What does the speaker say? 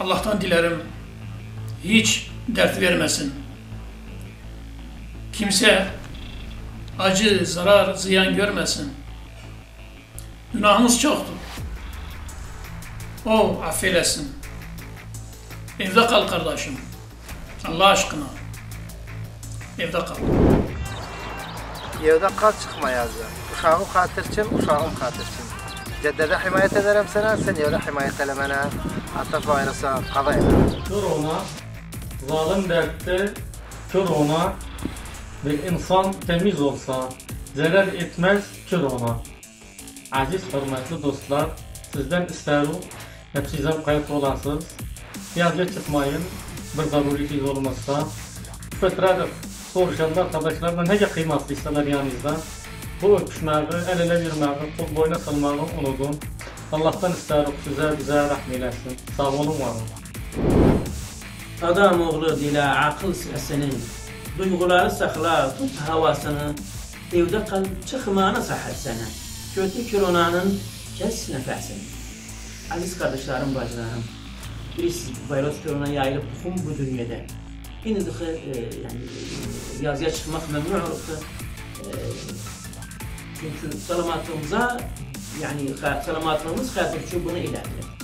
Allah'tan dilerim hiç dert vermesin. Kimse acı, zarar, ziyan görmesin. Günahımız çoktur. O affeylesin. Evde kal kardeşim. Allah aşkına. Evde kal. Evde kal çıkma yazdı. Uşağım xatirçim, uşağım xatirçim. Ceddede himayet ederim sana, sen evde himayet elemene. Hatta fayrasa qada ederim. Kör ona, zalim dertte, kör ona, bir insan temiz olsa, zarar etmez kör ona. Aziz, hürmetli dostlar, sizden isterim, hep sizden kayıtlı olasınız. Yazıya çıkmayın, bir zaruriyetiniz olmazsa. Fıtradır, soruşanlar, arkadaşlarla nece kıymatlıysalar yanınızda. Bu öpüşmeyi, el ele vermeyi, kol boyuna salmayı unutun. Allah'tan isterim size, bize rahmet eylesin. Sağ olun, var olun. Adam oğlu dile, akıl senin, duyguları sakla, tut havasını, evde kal, çıkmağını sahip sana. Kötü kironanın kes nefesini. Aziz kardeşlerim, bacılarım, birisi virüs kirona yayılıp bu dünyada. Yine de yani yazıya çıkmak memnun olurdu. Çünkü salamatımıza, yani salamatımız hayatı için bunu ilerliyor.